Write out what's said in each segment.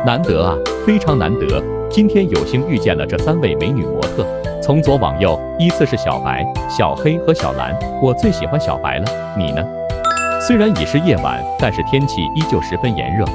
难得啊，非常难得！今天有幸遇见了这3位美女模特，从左往右，依次是小白、小黑和小蓝。我最喜欢小白了，你呢？虽然已是夜晚，但是天气依旧十分炎热。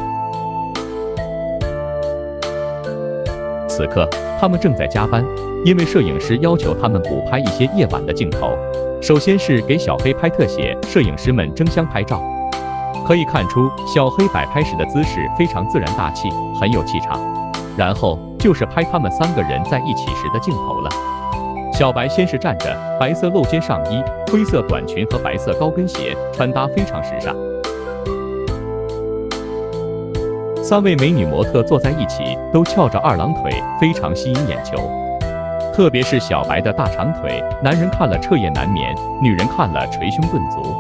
此刻，他们正在加班，因为摄影师要求他们补拍一些夜晚的镜头。首先是给小黑拍特写，摄影师们争相拍照。可以看出，小黑摆拍时的姿势非常自然大气，很有气场。然后就是拍他们3个人在一起时的镜头了。小白先是站着，白色露肩上衣、灰色短裙和白色高跟鞋，穿搭非常时尚。3位美女模特坐在一起，都翘着2郎腿，非常吸引眼球。特别是小白的大长腿，男人看了彻夜难眠，女人看了捶胸顿足。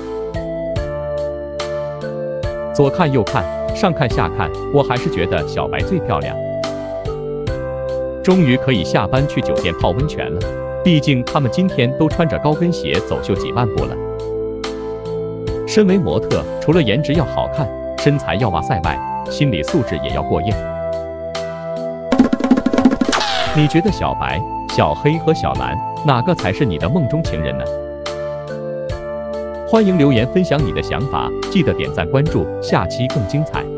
左看右看，上看下看，我还是觉得小白最漂亮。终于可以下班去酒店泡温泉了，毕竟他们今天都穿着高跟鞋走秀几万步了。身为模特，除了颜值要好看，身材要哇塞外，心理素质也要过硬。你觉得小白、小黑和小蓝哪个才是你的梦中情人呢？欢迎留言分享你的想法，记得点赞关注，下期更精彩。